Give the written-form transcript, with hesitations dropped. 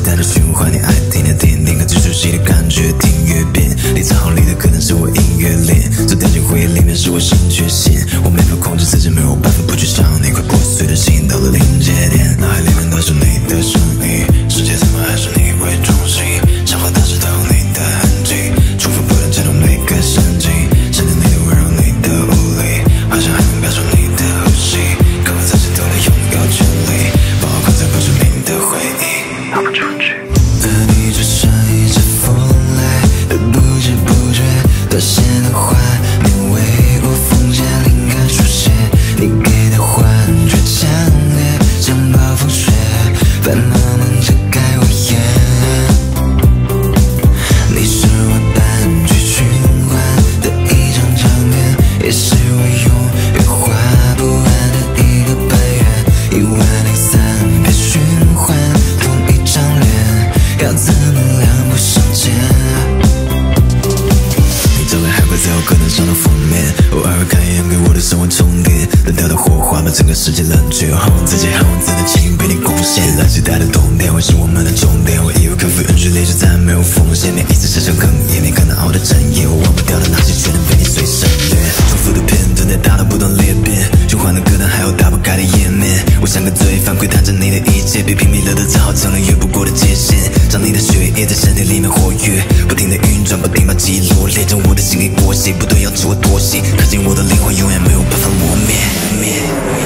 带着循环，你爱听的听，听个最熟悉的感觉，听越遍。你藏好里的可能是我音乐链，走掉进回忆里面是我新缺陷。我没法控制自己，没有办法不去想你，快破碎的心到了临界点。脑海里面都是你的声音，世界怎么还是你为中心？想法大致都有你的痕迹，重复不断牵动每个神经，想念你的温柔，你的无力，好像还能表述你的呼吸，可我自己都得拥有权利，把我困在不知名的回忆，逃不出去。而你就像一阵风来，不知不觉兑现的画面为我封下灵感书写，你给的幻觉强烈，像暴风雪，白茫茫遮盖我眼。你是我单曲循环的一张唱片，也是我永远画不完的一个半圆，103遍循环同一张脸，要怎么两不相见？你照片还会在我个人上的封面，偶尔会看一眼给我的生活充电，冷掉的火花把整个世界冷却，我恨我自己，恨我自己的情被你攻陷，来期待的冬天会是我们的终点，我义无反顾允许历史再没有风险，你一直想象哽咽，你可能熬的整夜，我忘不掉的那些全能被你随身掠，重复的片段在大脑不断裂变，循环的歌单还有打不开的页面，我像个罪犯窥探着你的一切，比拼命乐的早成了越不过的界限，让你的血液在身体里面活跃，不停的运转，不停把记忆罗列，将我的心给裹挟，不断要求我妥协，可惜我的灵魂永远没有办法磨灭。